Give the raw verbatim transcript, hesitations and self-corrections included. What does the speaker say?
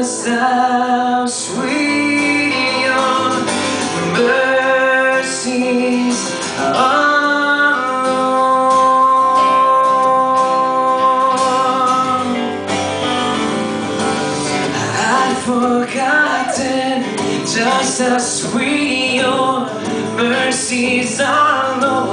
just how sweet your mercies are, Lord. I'd forgotten just how sweet your mercies are, Lord.